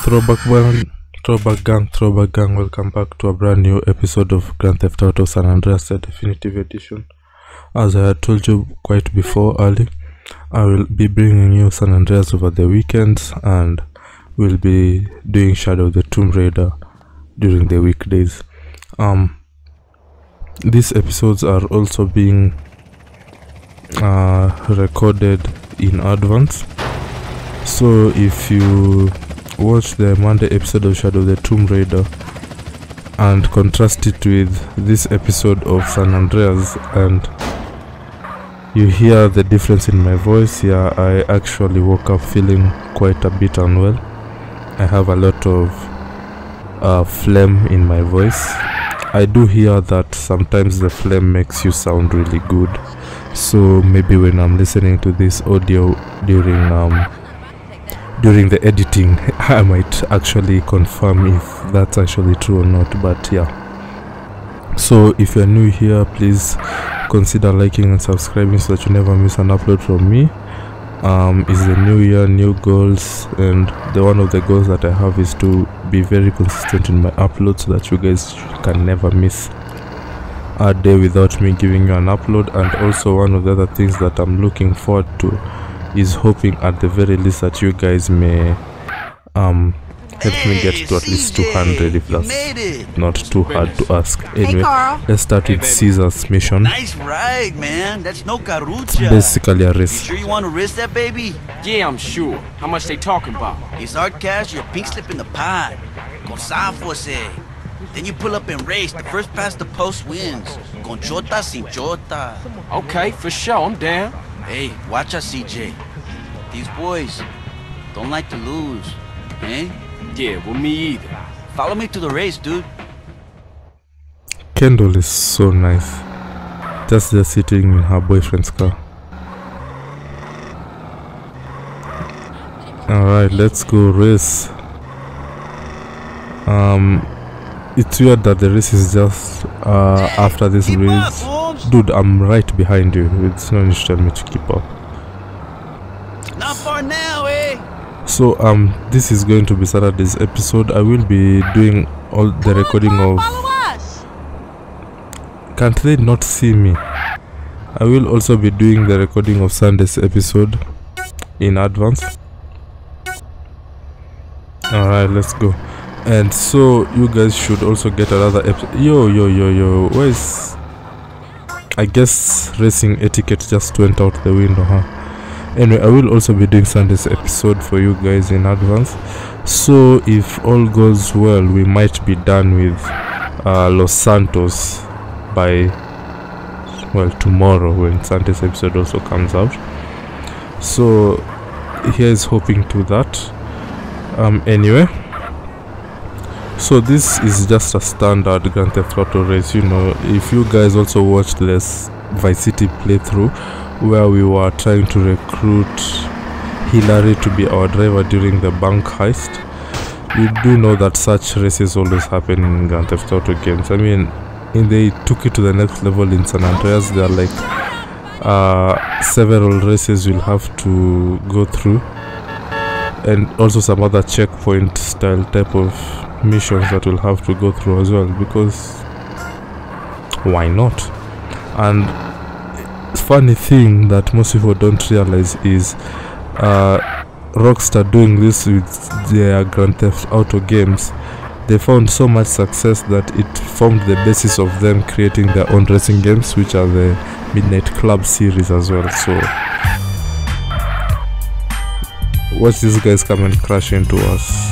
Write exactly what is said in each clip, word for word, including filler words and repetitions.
Throwback gang, throwback gang, throwback gang. Welcome back to a brand new episode of Grand Theft Auto San Andreas, the definitive edition. As I had told you quite before early, I will be bringing you San Andreas over the weekends, and we'll be doing Shadow of the Tomb Raider during the weekdays. Um, these episodes are also being uh, recorded in advance. So if you watch the Monday episode of Shadow of the Tomb Raider and contrast it with this episode of San Andreas, and you hear the difference in my voice, yeah, I actually woke up feeling quite a bit unwell. I have a lot of uh, phlegm in my voice. I do hear that sometimes the phlegm makes you sound really good, so maybe when I'm listening to this audio during um during the editing, I might actually confirm if that's actually true or not. But yeah, so if you're new here, please consider liking and subscribing so that you never miss an upload from me. Um it's the new year, new goals, and the one of the goals that I have is to be very consistent in my upload so that you guys can never miss a day without me giving you an upload. And also, one of the other things that I'm looking forward to is hoping at the very least that you guys may um help hey, me get to at least two hundred, if that's not too hard to ask. Anyway, hey, let's start with Caesar's mission. Nice ride, man. That's no carucha. It's basically a race. You sure you want to risk that, baby? Yeah, I'm sure. How much they talking about? It's our cash, your pink slip in the pot. Con Safose. Then you pull up and race. The first past the post wins. Con chota sin chota. Okay, for sure. I'm down. Hey, watch us, C J. These boys don't like to lose, eh? Yeah, well, me either. Follow me to the race, dude. Kendall is so nice. Just there sitting in her boyfriend's car. Alright, let's go race. Um, it's weird that the race is just uh, hey, after this race. Up, dude, I'm right behind you. It's no need to tell me to keep up. Not far now, eh? So um this is going to be Saturday's episode. I will be doing all the recording of... Can't they not see me? I will also be doing the recording of Sunday's episode in advance. Alright, let's go. And so you guys should also get another episode. Yo yo yo yo where's... I guess racing etiquette just went out the window, huh? Anyway, I will also be doing Sunday's episode for you guys in advance. So if all goes well, we might be done with uh, Los Santos by, well, tomorrow, when Sunday's episode also comes out. So here's hoping to that. Um anyway, so this is just a standard Grand Theft Auto race. You know, if you guys also watched this Vice City playthrough where we were trying to recruit Hillary to be our driver during the bank heist, you do know that such races always happen in Grand Theft Auto games. I mean, and they took it to the next level in San Andreas. There are like uh, several races you'll have to go through, and also some other checkpoint style type of missions that we'll have to go through as well, because why not? And funny thing that most people don't realize is uh, Rockstar doing this with their Grand Theft Auto games, they found so much success that it formed the basis of them creating their own racing games, which are the Midnight Club series as well. So watch these guys come and crash into us.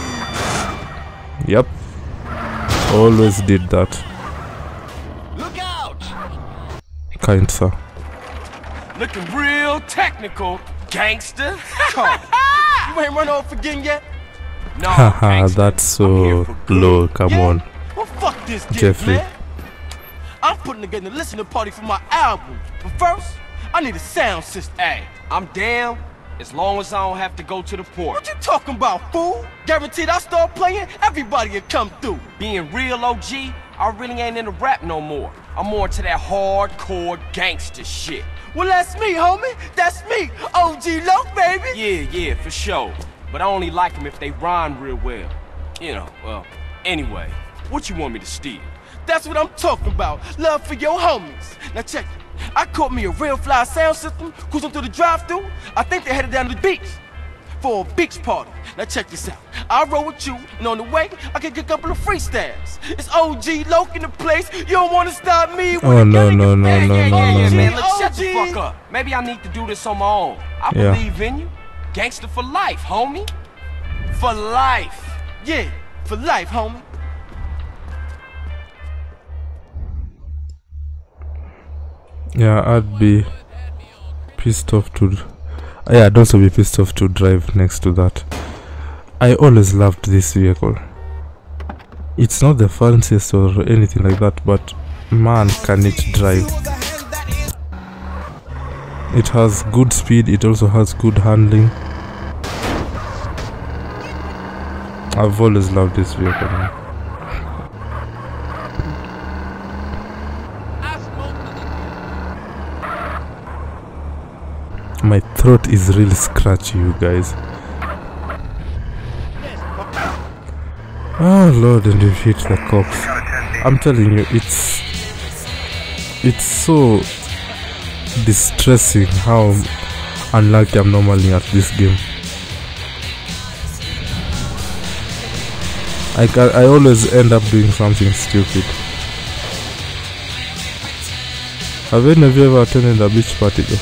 Yep, always did that. Look out! Kind sir. Looking real technical, gangster. You ain't run off again yet? No, haha, that's so low. Come yeah. on. Well, fuck this kid, Jeffrey. Man. I'm putting together a listening party for my album. But first, I need a sound system. Hey, I'm down as long as I don't have to go to the port. What you talking about, fool? Guaranteed I start playing, everybody will come through. Being real O G, I really ain't into rap no more. I'm more into that hardcore gangster shit. Well, that's me, homie. That's me, O G Loc, baby. Yeah, yeah, for sure. but I only like them if they rhyme real well. You know, well, anyway, what you want me to steal? That's what I'm talking about. Love for your homies. Now check it. I caught me a real fly sound system, cruising through the drive-thru. I think they headed down to the beach for a beach party. Now check this out. I'll roll with you, and on the way, I can get a couple of freestyles. It's O G Loc in the place. You don't want to stop me. Oh, no, no, no, no, yeah, no, yeah, no, yeah, no, man, no. let's shut the fuck up. Maybe I need to do this on my own. I Yeah. believe in you. Gangster for life, homie. For life. Yeah, for life, homie. Yeah, I'd be pissed off to. Yeah, I'd also be pissed off to drive next to that. I always loved this vehicle. It's not the fanciest or anything like that, but man, can it drive. It has good speed, it also has good handling. I've always loved this vehicle, man. My throat is really scratchy, you guys. Oh Lord, and we've hit the cops. I'm telling you, it's it's so distressing how unlucky I'm normally at this game. I can, I always end up doing something stupid. Have any of you ever attended a beach party though?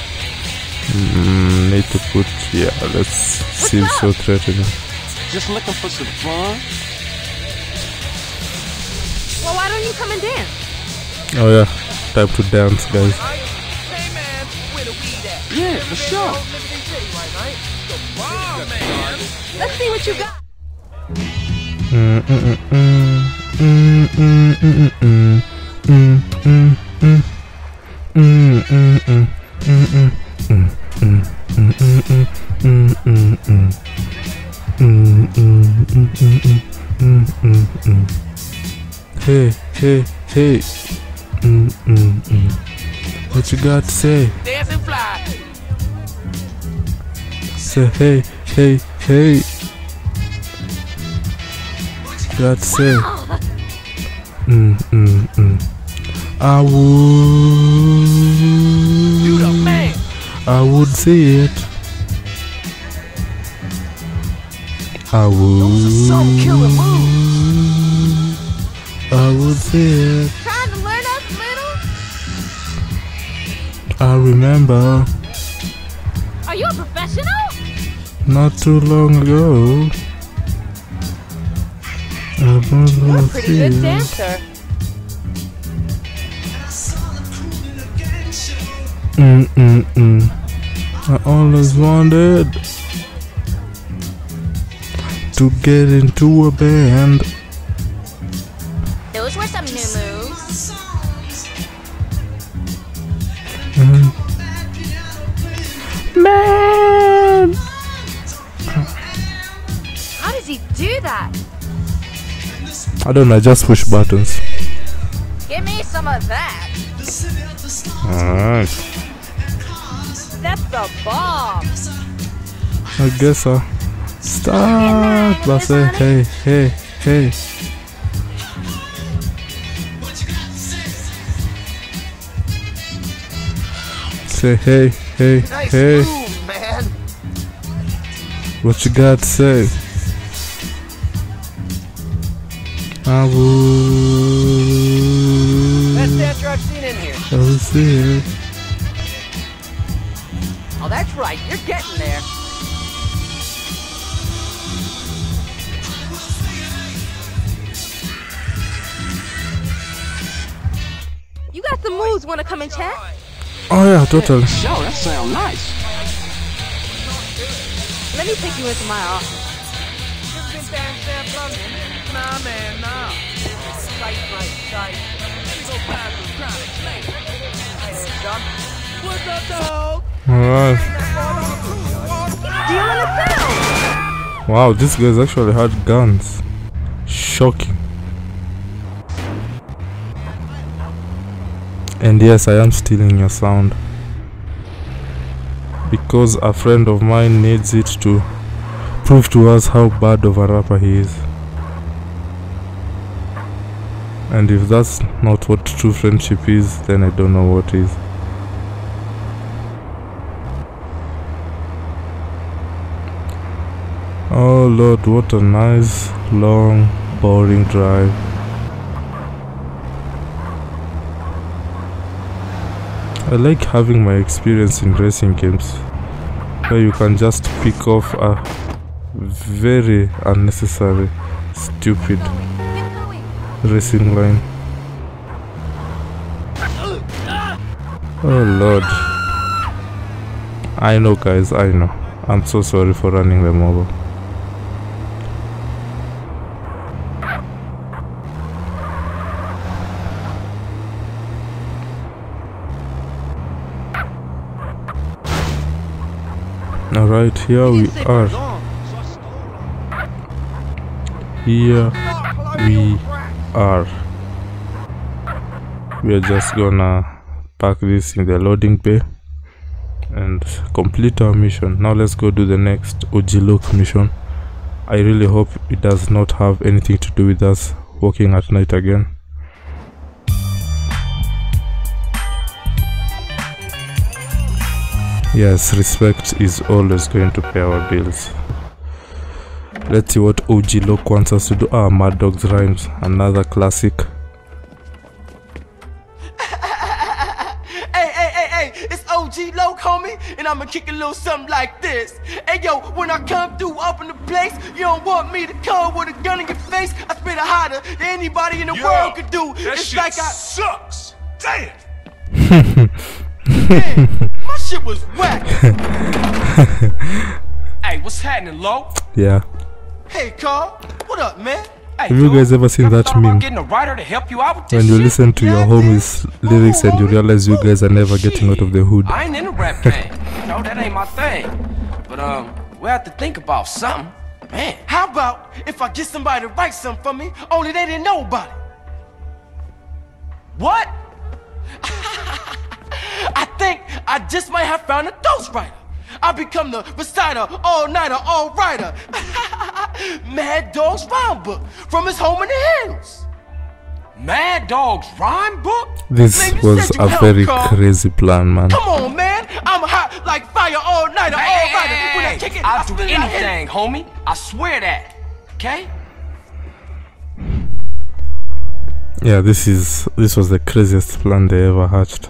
Mm, need to put, yeah, let's seem so threatening. Just looking for some fun? Well, why don't you come and dance? Oh yeah, time to dance, guys. Hey man, where the weed at? Yeah, for sure. Let's see what you got. Mm, mm, mm, mm, mm, mm, mm, mm, mm, mm, mm, mm, mm, mm, mm. Mm, mm, mm, mm, mm, mm, mm. Mm, mm, mm, mm, mm, mm, mm. Hey, hey, hey. Mm, mm, mm. What you got to say? Dance and fly. Say hey, hey, hey. Got to say? Mm, mm, mm. I would. You the man. I would see it. I would. Those are some killer moves. I would see it. Trying to learn us little? I remember Are you a professional? not too long ago. I was You're a gonna pretty see good it. dancer. Mm mm mm. I always wanted to get into a band. Those were some new moves. Mm. Man, How does he do that? I don't know. I just push buttons. Give me some of that. Alright. That's the bomb. I guess I'll start by saying hey, hey, hey. Say hey, hey, Nice hey. move, man. What you got to say? I would. Best dancer I've seen in here. I would see it. Oh, that's right. You're getting there. You got some moves. Want to come and chat? Oh yeah, totally. Sure, that sounds nice. Let me take you into my office. Just been dancing London. Nah, man, nah. Tight, right, tight. Let's go past the crowd and play. Hey there, son. What's up, dog? Alright. Do you want to sell? Wow, these guys actually had guns. Shocking. And yes, I am stealing your sound because a friend of mine needs it to prove to us how bad of a rapper he is. And if that's not what true friendship is, then I don't know what is. Oh Lord, what a nice, long, boring drive. I like having my experience in racing games, where you can just pick off a very unnecessary, stupid racing line. Oh Lord. I know guys, I know. I'm so sorry for running them over. Alright, here we are. Here we are. We are just gonna park this in the loading bay and complete our mission. Now let's go do the next O G Loc mission. I really hope it does not have anything to do with us walking at night again. Yes, respect is always going to pay our bills. Let's see what O G Loc wants us to do. Ah, Mad Dog's Rhymes, another classic. Hey, hey, hey, hey, it's O G Loc, homie, and I'ma kick a little something like this. Hey, yo, when I come through up in the place, you don't want me to come with a gun in your face. I spit it harder than anybody in the Yo, world could do. That It's shit like I sucks. Damn. Man, my shit was whack. Hey, what's happening, Lo? Yeah. Hey, Carl, what up, man? Hey, Have you dude, guys ever seen ever that thought about meme? getting a writer to help you out with this When you shit? listen to your Yeah, homies' man. lyrics and you Ooh, realize you guys are never shit. getting out of the hood. I ain't in the rap game. No, that ain't my thing. But um, we have to think about something. Man, how about if I get somebody to write something for me, only they didn't know about it? What? I think I just might have found a ghostwriter. I become the reciter, all-nighter, all-writer. Mad Dog's rhyme book from his home in the hills. Mad Dog's rhyme book? This Man, you was said you a helped, very Carl. crazy plan, man. Come on, man. I'm hot like fire all nighter, all Hey, rider. hey, When I hey, kick it, I'll I do spit it, I hit it. anything, homie. I swear that. Okay? Yeah, this is this was the craziest plan they ever hatched.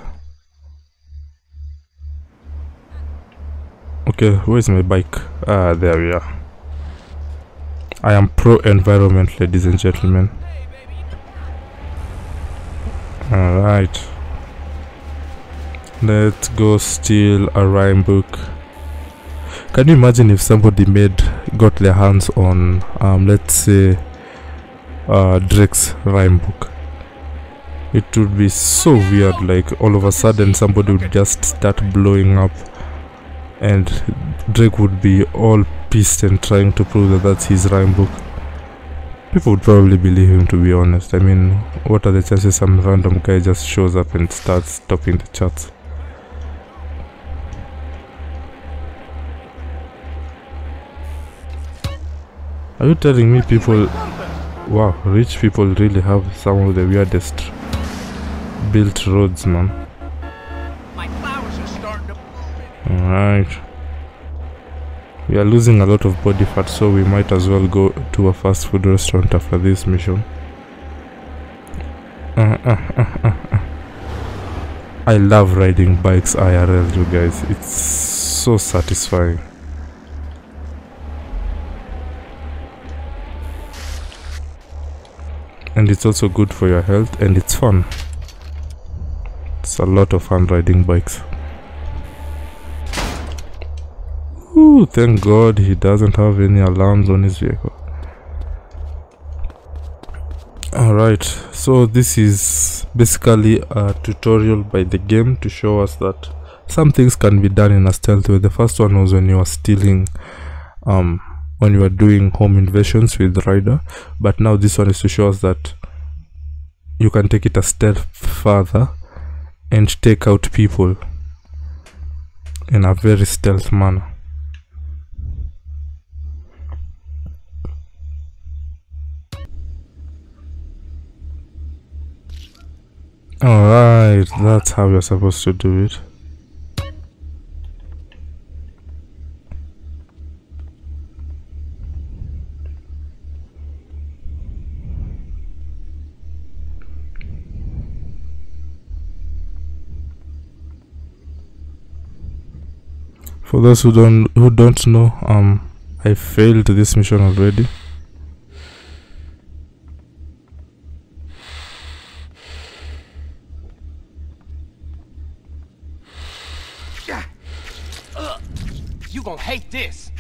Okay, where's my bike? Ah, there we are. I am pro-environment, ladies and gentlemen. Alright. Let's go steal a rhyme book. Can you imagine if somebody made got their hands on um let's say uh Drake's rhyme book? It would be so weird, like all of a sudden somebody would just start blowing up and Drake would be all pissed and trying to prove that that's his rhyme book. People would probably believe him, to be honest. I mean, what are the chances some random guy just shows up and starts topping the charts? Are you telling me people... Wow, rich people really have some of the weirdest built roads, man. Alright. We are losing a lot of body fat, so we might as well go to a fast food restaurant after this mission. Uh, uh, uh, uh, uh. I love riding bikes I R L, you guys. It's so satisfying. And it's also good for your health, and it's fun. It's a lot of fun riding bikes. Ooh, thank God he doesn't have any alarms on his vehicle. Alright, so this is basically a tutorial by the game to show us that some things can be done in a stealth way. The first one was when you are stealing, um, when you are doing home invasions with Ryder, but now this one is to show us that you can take it a step further and take out people in a very stealth manner. Right, that's how you're supposed to do it. For those who don't who don't know, um, I failed this mission already. Uh, you gonna hate this.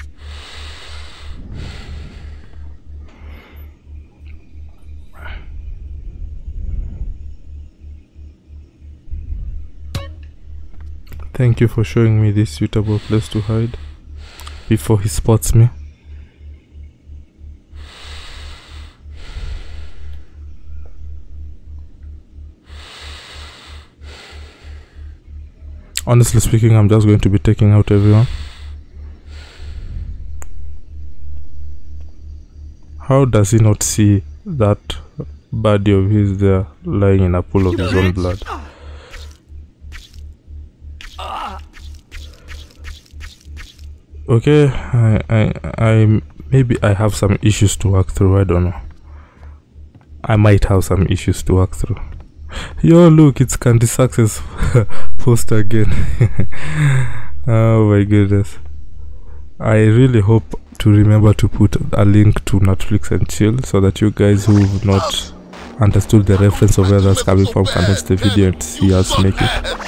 Thank you for showing me this suitable place to hide before he spots me. Honestly speaking, I'm just going to be taking out everyone. How does he not see that body of his there lying in a pool of his own blood? Okay, I, I, I, maybe I have some issues to work through. I don't know. I might have some issues to work through. Yo, look, it's Candy Success poster again. Oh my goodness. I really hope to remember to put a link to Netflix and chill so that you guys who've not understood the reference of where that's coming from can watch the video and see us make it.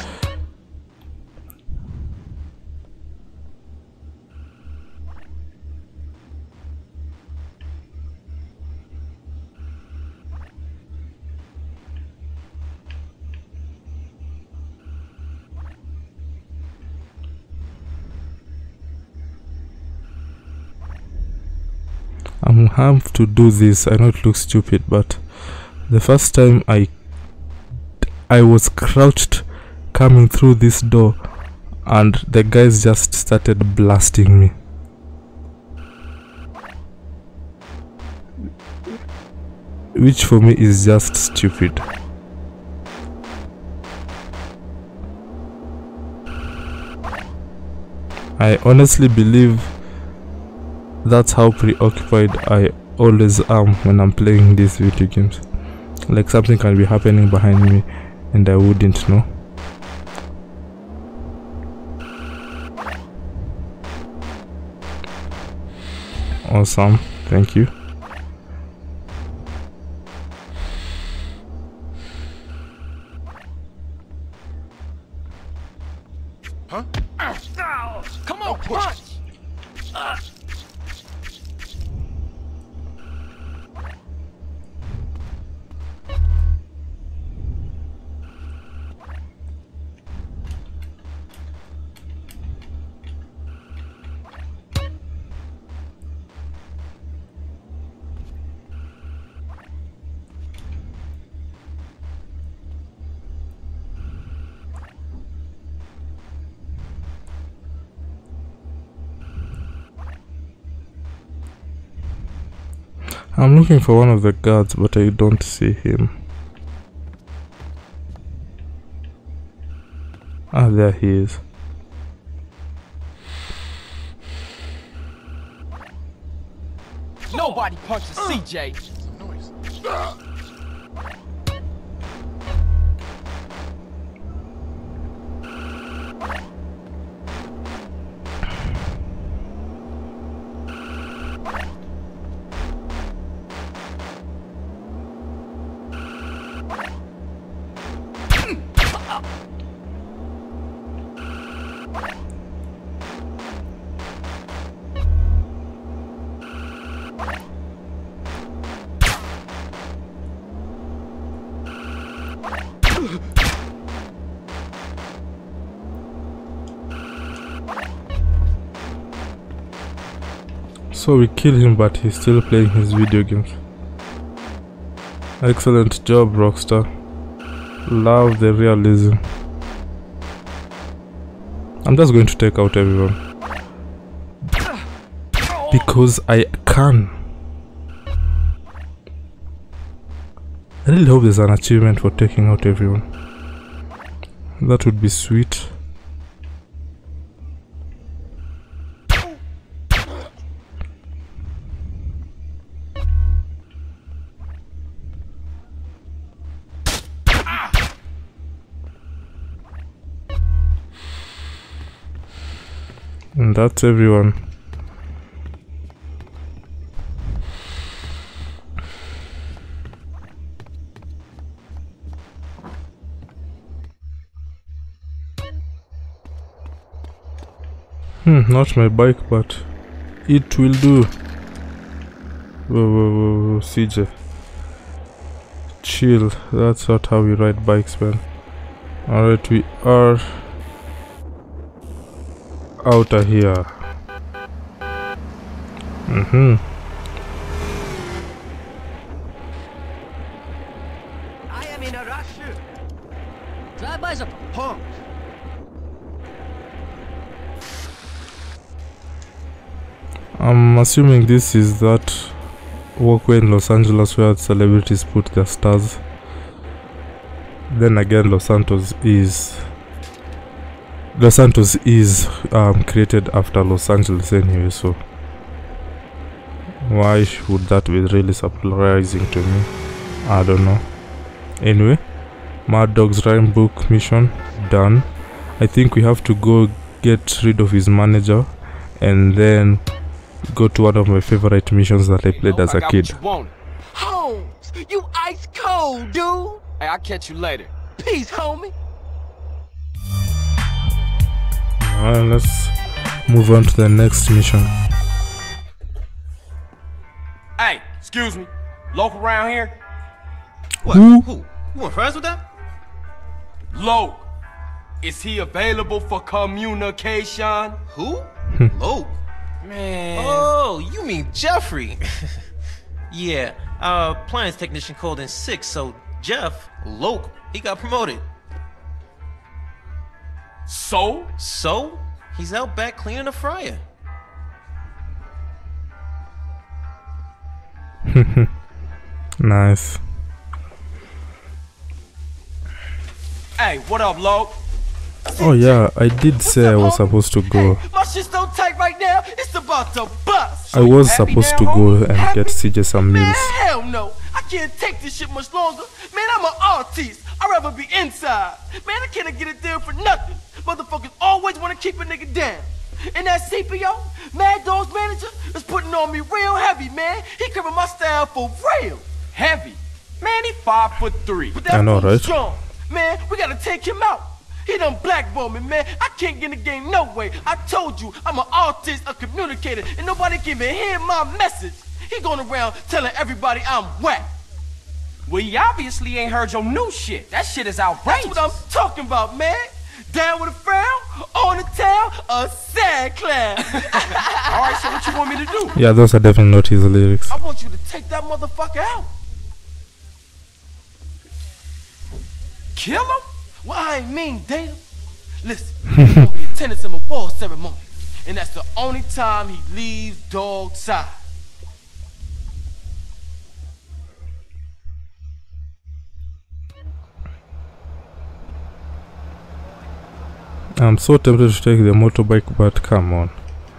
I'm have to do this. I know it looks stupid, but the first time I I was crouched coming through this door and the guys just started blasting me. Which for me is just stupid. I honestly believe that's how preoccupied I always am when I'm playing these video games. Like something can be happening behind me and I wouldn't know. Awesome, thank you. Huh? Come on, punch! Uh. I'm looking for one of the guards, but I don't see him. Ah, there he is. Nobody punches C J. So we kill him, but he's still playing his video games. Excellent job, Rockstar. Love the realism. I'm just going to take out everyone because I can. I really hope there's an achievement for taking out everyone. That would be sweet. And that's everyone. Hmm, not my bike, but it will do. Whoa, whoa, whoa, whoa, C J. Chill, that's not how we ride bikes, man. Alright, we are out of here. Mm-hmm. I am in a rush. Drive-bys are punk. I'm assuming this is that walkway in Los Angeles where celebrities put their stars. Then again, Los Santos is Los Santos is um, created after Los Angeles anyway, so why would that be really surprising to me? I don't know. Anyway, Mad Dog's rhyme book mission done. I think we have to go get rid of his manager and then go to one of my favorite missions that I played as a kid. Holmes, you ice cold, dude. Hey, I'll catch you later. Peace, homie. Alright, let's move on to the next mission. Hey, excuse me. Loc around here? What? Who? Who? You want friends with that? Loc. Is he available for communication? Who? Loc? Man. Oh, you mean Jeffrey? Yeah, our appliance technician called in sick, so Jeff, Loc, he got promoted. So? So, he's out back cleaning the fryer. Nice. Hey, what up, Loc? Oh yeah, I did say I was supposed to go. Hey, my shit's so tight right now, it's about to bust. I was Happy supposed now, to go homie? and Happy? get C J some Man, meals. hell no. I can't take this shit much longer. Man, I'm an artist. I'd rather be inside. Man, I can't get a deal for nothing. Motherfuckers always want to keep a nigga down. And that C P O, Mad Dog's manager, is putting on me real heavy, man. He covering my style for real. Heavy. Man, he five foot three. But that I know, fool right? strong. Man, we gotta take him out. He done blackballed me, man. I can't get in the game no way. I told you, I'm an artist, a communicator, and nobody can even hear my message. He going around telling everybody I'm whack. Well, he obviously ain't heard your new shit. That shit is outrageous. That's what I'm talking about, man. Down with a frown, on the tail, a sad clown. Alright, so what you want me to do? Yeah, those are definitely not his lyrics. I want you to take that motherfucker out. Kill him? Well, I ain't mean date him. Listen, he's gonna be attendance in a war ceremony. And that's the only time he leaves Dog's side. I'm so tempted to take the motorbike, but come on.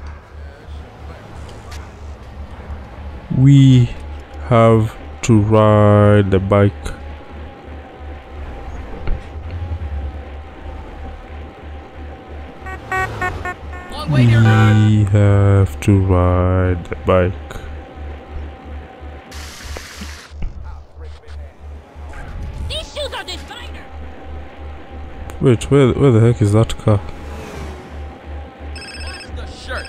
We have to ride the bike. We have to ride the bike. These shoes are designer. Wait, where, where the heck is that car? What's the shirt?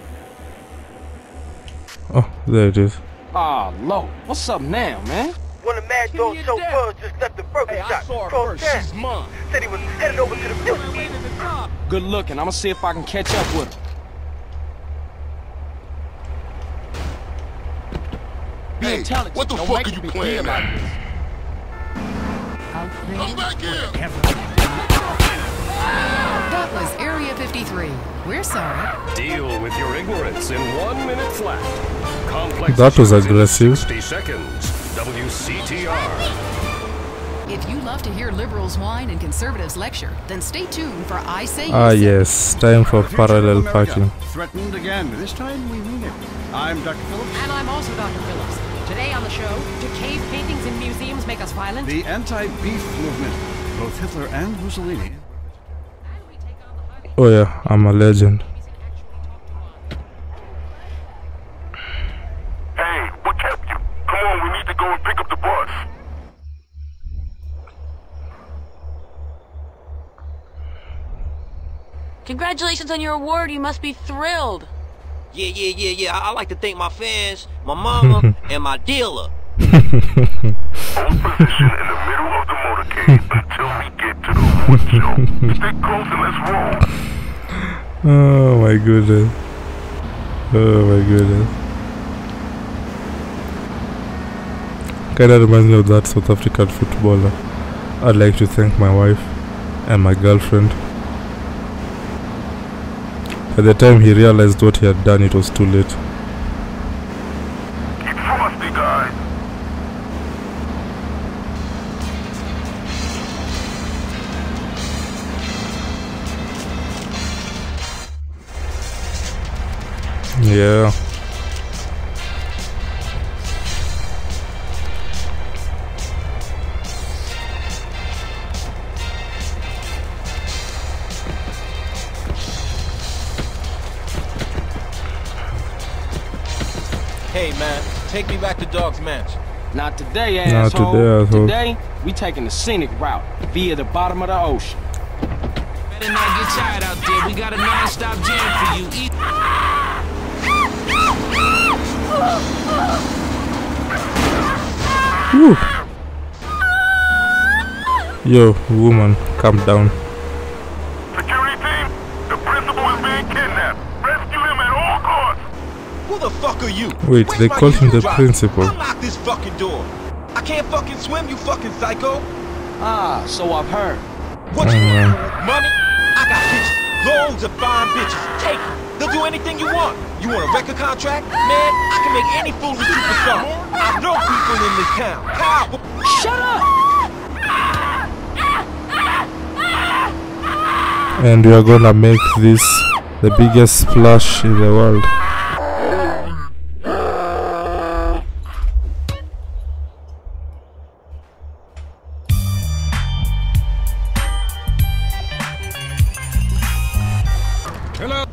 Oh, there it is. Ah, Loc. What's up now, man? One of Mad Dog's chauffeurs just left the burger Hey, I shop. saw her Cross first. town. She's mine. Said he was headed over to the music. Good looking. I'm gonna see if I can catch up with her. Be Hey, intelligent. what the Don't fuck make are you me playing feel like at? this. Come back here! That was Area fifty-three. We're sorry. Deal with your ignorance in one minute flat. Complex That was issues in aggressive. sixty seconds. W C T R. If you love to hear liberals whine and conservatives lecture, then stay tuned for I Say You Ah Say. yes, time for parallel parking. Threatened again. This time we mean it. I'm Doctor Phillips. And I'm also Doctor Phillips. Today on the show, do cave paintings in museums make us violent? The anti-beef movement. Both Hitler and Mussolini. Oh yeah, I'm a legend. Hey, what kept you? Come on, we need to go and pick up the bus. Congratulations on your award. You must be thrilled. Yeah, yeah, yeah, yeah. I, I like to thank my fans, my mama, and my dealer. Hold position in the middle of the motorcade until we get to the wood show. Stick close and let's roll. Oh my goodness. Oh my goodness. Kinda reminds me of that South African footballer. I'd like to thank my wife and my girlfriend. By the time he realized what he had done, it was too late. Keep frosty, guys. Yeah. Hey man, take me back to Dog's Mansion. Not today, Not asshole. today, asshole. Today, we taking the scenic route via the bottom of the ocean. Better not get tired out there. We got a non-stop jam for you. Eat. Woo. Yo, woman, calm down. Security team, the principal is being kidnapped. Rescue him at all costs. Who the fuck are you? Wait, Where's they my called him the driver? principal. Unlock this fucking door. I can't fucking swim, you fucking psycho. Ah, so I've heard. What you Oh, want? man. Money? I got bitches. Loads of fine bitches. Take them. They'll do anything you want. You want a record contract? Man, I can make any fool a superstar. I know people in this town. How? Shut up! And we are gonna make this the biggest splash in the world. Hello.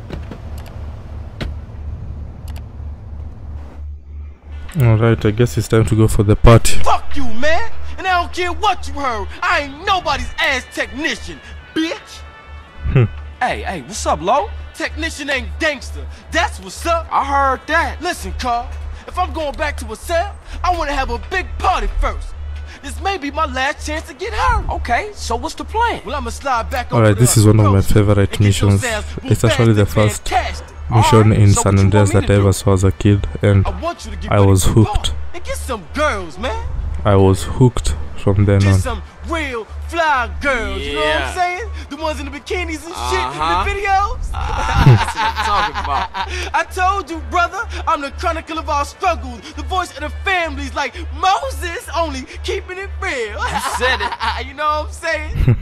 Alright, I guess it's time to go for the party. Fuck you, man! And I don't care what you heard. I ain't nobody's ass technician, bitch. Hey, hey, what's up, Lo? Technician ain't gangster. That's what's up. I heard that. Listen, Carl. If I'm going back to a cell, I want to have a big party first. This may be my last chance to get her. Okay, so what's the plan? Well, I'ma slide back. Alright, this is one of my favorite missions. It's actually the first mission in San Andreas that I ever saw as a kid, and I was hooked. And get some girls, man. I was hooked from then Get on. some real fly girls, you know what I'm saying? The ones in the bikinis and shit Uh-huh. in the videos. That's what I'm talking about. I told you, brother, I'm the chronicle of our struggles, the voice of the families, like Moses, only keeping it real. You said it. You know what I'm saying?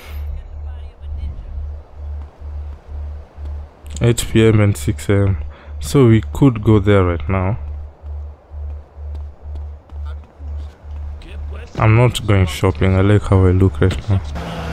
eight p m and six a m So we could go there right now. I'm not going shopping. I like how I look right now.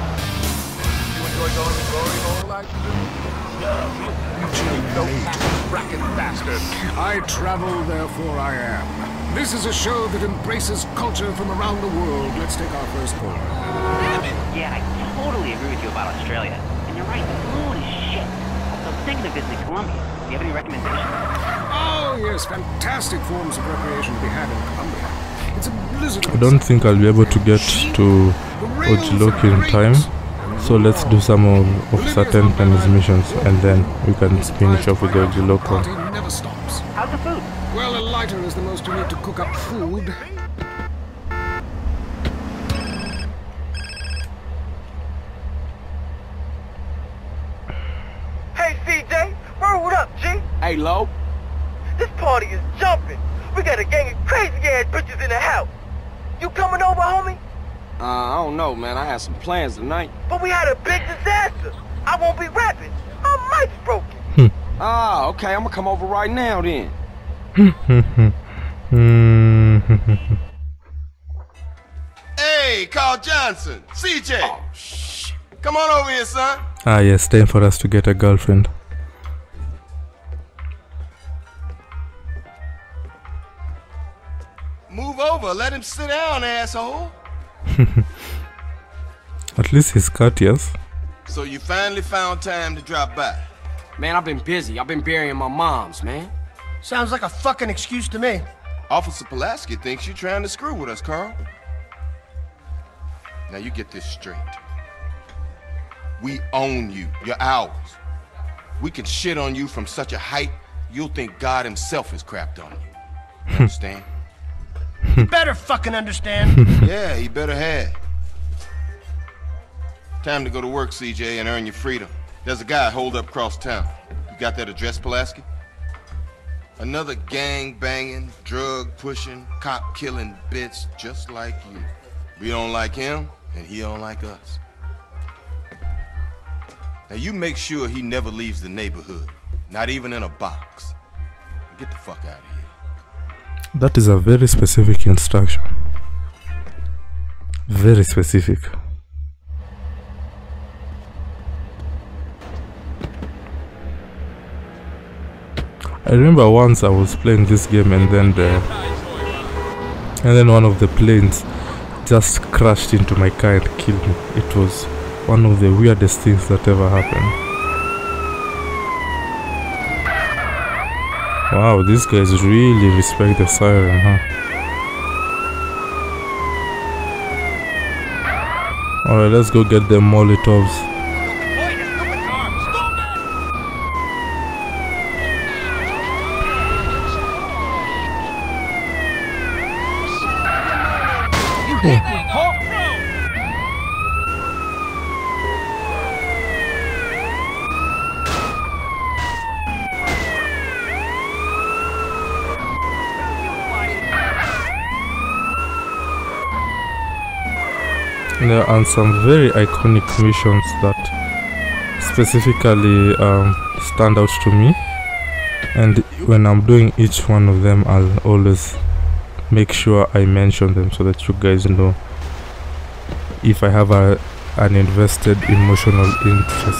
I travel, therefore I am. This is a show that embraces culture from around the world. Let's take our first poll. Yeah, I totally agree with you about Australia. And you're right, the food is shit. So thinking of visiting Colombia. Do you have any recommendations? Oh, yes, fantastic forms of recreation to be had in Colombia. It's a blizzard of I don't think I'll be able to get to O G Loc in time. So let's do some of Officer Tenpenny's missions, and then we can finish off with the O G Loc one. never stops. How's the food? Well, a lighter is the most you need to cook up food. Hey, C J, word up, G? Hey, Lo. This party is jumping. We got a gang of crazy ass bitches in the house. You coming over, homie? Uh, I don't know, man. I had some plans tonight. But we had a big disaster. I won't be rapping. My mic's broken. Ah, okay. I'm gonna come over right now then. Hey, Carl Johnson, C J. Oh, shit. Come on over here, son. Ah, yes, time for us to get a girlfriend. Move over. Let him sit down, asshole. At least he's courteous. So you finally found time to drop by. Man, I've been busy. I've been burying my moms, man. Sounds like a fucking excuse to me. Officer Pulaski thinks you're trying to screw with us, Carl. Now you get this straight. We own you. You're ours. We can shit on you from such a height, you'll think God himself has crapped on you. You understand? You better fucking understand. Yeah, you better have. Time to go to work, C J, and earn your freedom. There's a guy holed up across town. You got that address, Pulaski? Another gang-banging, drug-pushing, cop-killing bitch just like you. We don't like him, and he don't like us. Now you make sure he never leaves the neighborhood, not even in a box. Get the fuck out of here. That is a very specific instruction. Very specific. I remember once I was playing this game and then the and then one of the planes just crashed into my car and killed me. It was one of the weirdest things that ever happened. Wow, these guys really respect the siren, huh? Alright, let's go get the Molotovs. There are some very iconic missions that specifically um, stand out to me, and when I'm doing each one of them, I'll always make sure I mention them so that you guys know if I have a, an invested emotional interest.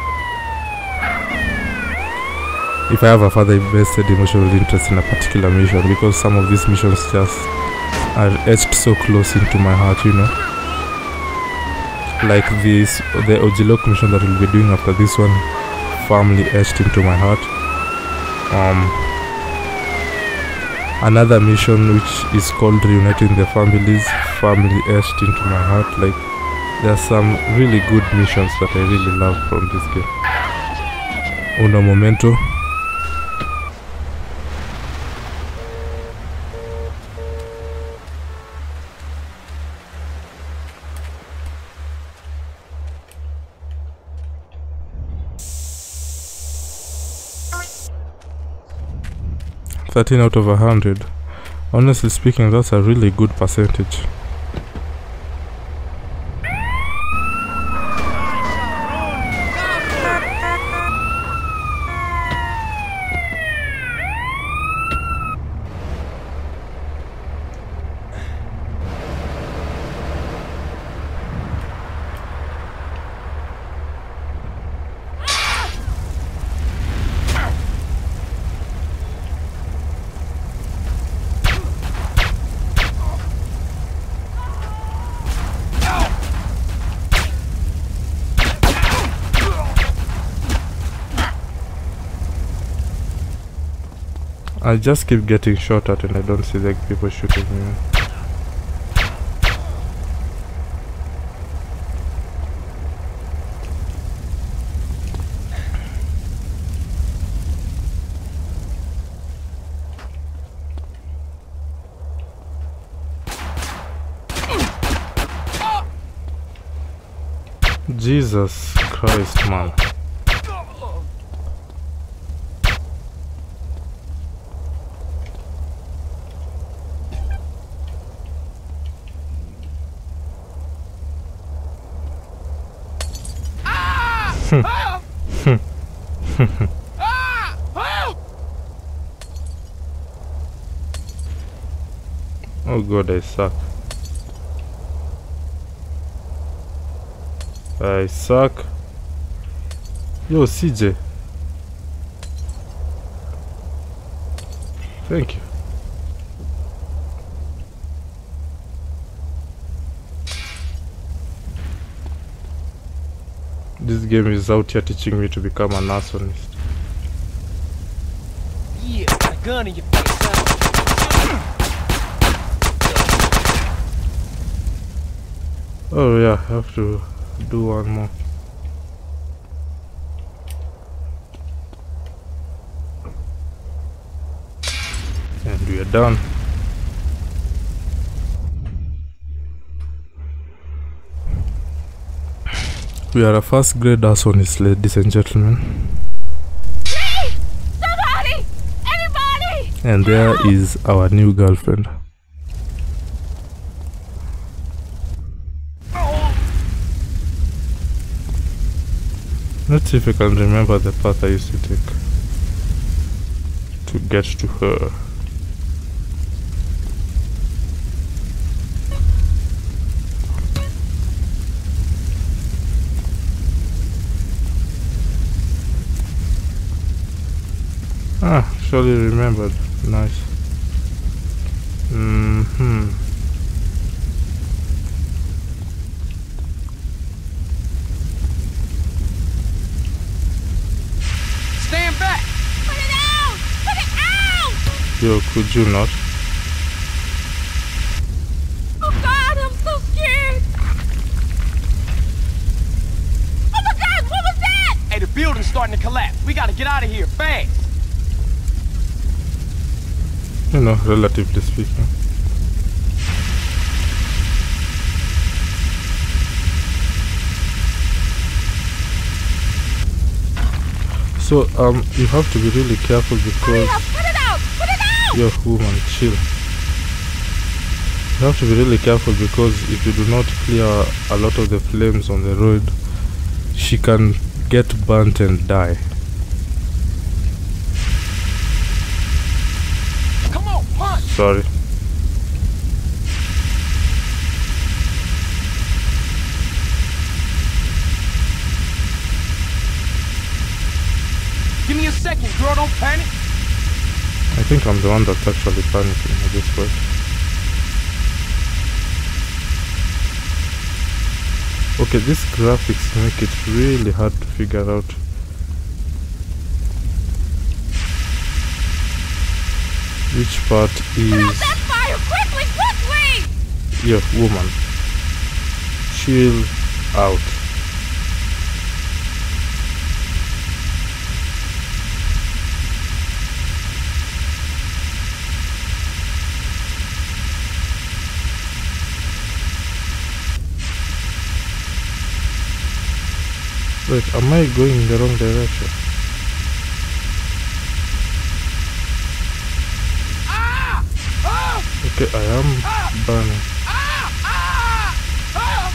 If I have a further invested emotional interest in a particular mission, because some of these missions just are etched so close into my heart, you know. Like this, the O G Loc mission that we'll be doing after this one, firmly etched into my heart. Um, another mission which is called Reuniting the Families, firmly etched into my heart. Like, there are some really good missions that I really love from this game. Uno momento. thirteen out of a hundred. Honestly speaking, that's a really good percentage. I just keep getting shot at and I don't see the people shooting me. Jesus Christ, man. Oh god, I suck. I suck. Yo, C J. Thank you. This game is out here teaching me to become an arsonist. Yeah, got a gun in your face. Oh yeah, I have to do one more. And we are done. We are a first grade arsonist, ladies and gentlemen. Please! Somebody! Anybody! And there is our new girlfriend. Let's see if I can remember the path I used to take to get to her. Ah, surely remembered. Nice. Mm-hmm. Stand back! Put it out! Put it out! Yo, could you not? Oh god, I'm so scared! Oh my god, what was that? Hey, the building's starting to collapse. We gotta get out of here fast. You know, relatively speaking. So, um, you have to be really careful because... Put it out! Put it out! Yo, woman, chill. You have to be really careful because if you do not clear a lot of the flames on the road, she can get burnt and die. Come on, punch! Sorry. Give me a second, girl, don't panic. I think I'm the one that's actually panicking at this point. Okay, these graphics make it really hard to figure out. Which part is... Put out that fire! Quickly, quickly! Yeah, woman. Chill out. Wait, am I going in the wrong direction? Ah! Ah! Okay, I am ah! burning. Ah! Ah! Ah!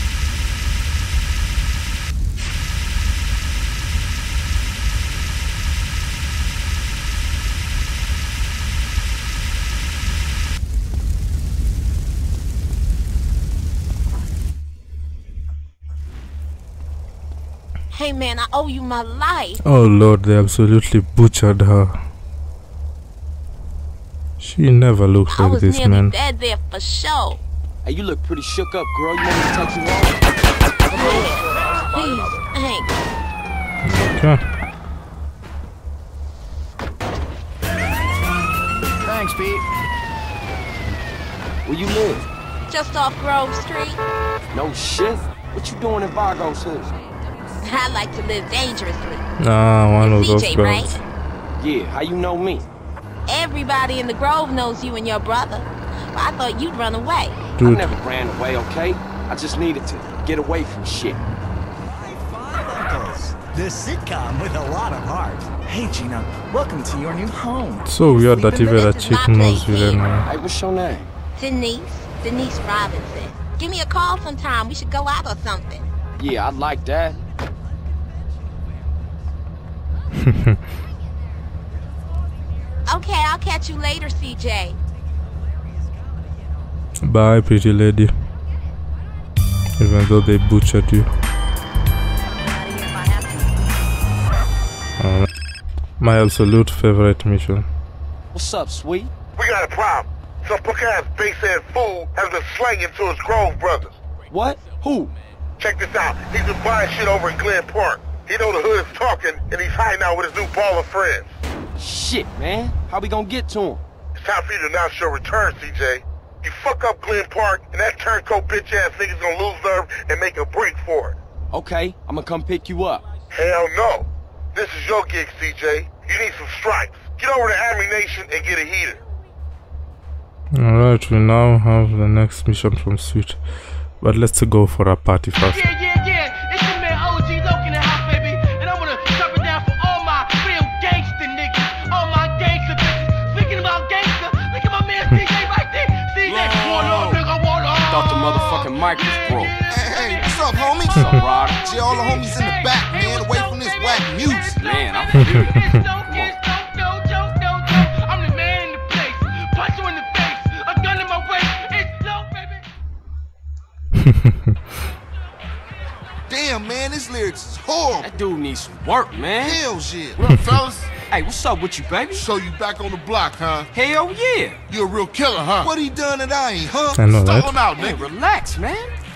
Hey man, I owe you my life. Oh lord, they absolutely butchered her. She never looked I like was this, nearly man. dead there for sure. Hey, you look pretty shook up, girl. You want me to take you home? Please, thanks. Okay. Thanks, Pete. Where you live? Just off Grove Street. No shit. What you doing in Vargo's hood? I like to live dangerously. Ah, one of those C J, girls. right? Yeah, how you know me? Everybody in the Grove knows you and your brother. But I thought you'd run away. Dude. I never ran away, okay? I just needed to get away from shit. The sitcom with a lot of heart. Hey Gina, welcome to your new home. So weird that even a chick knows you then. Hey, what's your name? Denise. Denise Robinson. Give me a call sometime. We should go out or something. Yeah, I like that. Okay, I'll catch you later, C J. Bye, pretty lady. Even though they butchered you. Uh, my absolute favorite mission. What's up, sweet? We got a problem. Some punk-ass base-ass fool has been slanging to his Grove brothers. What? Who? Check this out. He's been buying shit over in Glen Park. He know the hood is talking, and he's hiding out with his new ball of friends. Shit, man. How we gonna get to him? It's time for you to announce your return, C J. You fuck up Glen Park, and that turncoat bitch-ass nigga's gonna lose nerve and make a break for it. Okay, I'm gonna come pick you up. Hell no. This is your gig, C J. You need some stripes. Get over to Army Nation and get a heater. Alright, we now have the next mission from Sweet. But let's go for a party first. Yeah, yeah, yeah. It's your man O G Loc in the house, baby. And I wanna chop it down for all my real gangster niggas. All my gangster bitches. Speaking about gangster, look at my man C J right there. C J, one up, nigga, one up. Thought the motherfucking mic was broke. Hey, hey, what's up, homie? What's up, Ryder? Gee, all the homies in the back, man, away from this whack music. Man, I'm feeling it. Damn, man, this lyrics is horrible. That dude needs some work, man. Hell shit. What up, fellas? Hey, what's up with you, baby? So you back on the block, huh? Hell yeah. You a real killer, huh? What he done that I ain't, huh? I know Stall that. him out, Hey, nigga. relax, man.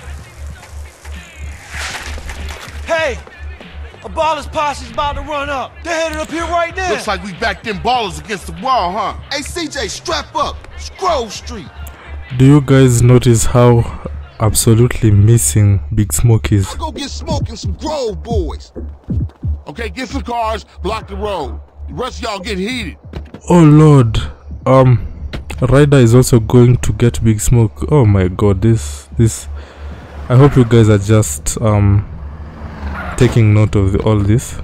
Hey, a baller's posse's about to run up. They're headed up here right now. Looks like we backed them ballers against the wall, huh? Hey, C J, strap up. It's Grove Street. Do you guys notice how absolutely missing Big Smoke is? I'll go get smoking some Grove boys. Okay, get some cars, block the road. The rest of y'all get heated. Oh lord. Um Ryder is also going to get Big Smoke. Oh my god, this this I hope you guys are just um taking note of the, all this.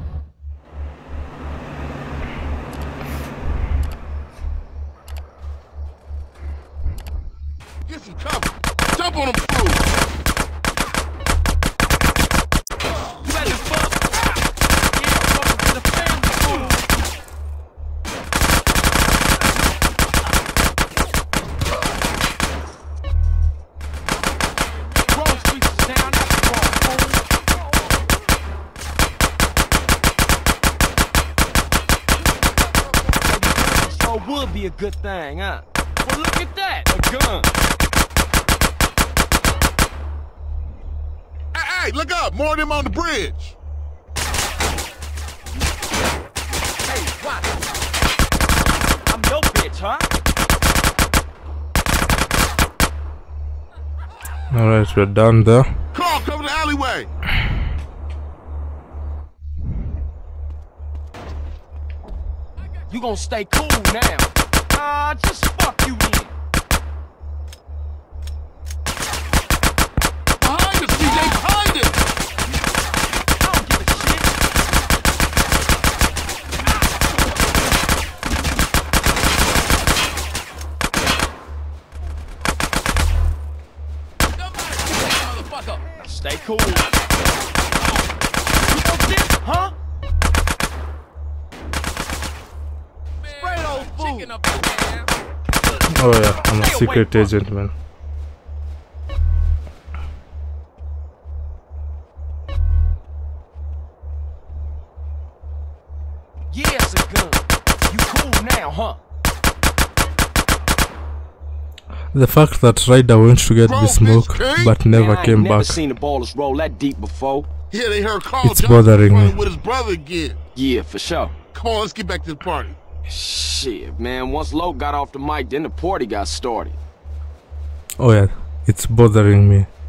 Get some cover. Jump on them fools. You better fuck. Yeah, welcome to the family, fool. Grove Street is down. That's wrong, fool. So would be a good thing, huh? Well, look at that. A gun. Hey, look up! More of them on the bridge! Hey, watch. I'm your bitch, huh? Alright, we're done there. Carl, cover the alleyway! You gonna stay cool now. Ah, uh, just fuck you in. Behind us, C J! Behind us! I don't give a shit. Stay cool. You know this, huh? Spray those fools. Oh yeah, I'm a secret agent, man. Yeah, it's a gun. You cool now, huh? The fact that Ryder went to get Big Smoke but never Man, came I ain't never back. seen the ballers roll that deep before. Yeah, they heard Carl It's Johnson bothering running me. with his brother again. Yeah, for sure. Come on, let's get back to the party. Shit, man. Once Loc got off the mic, then the party got started. Oh yeah, it's bothering me.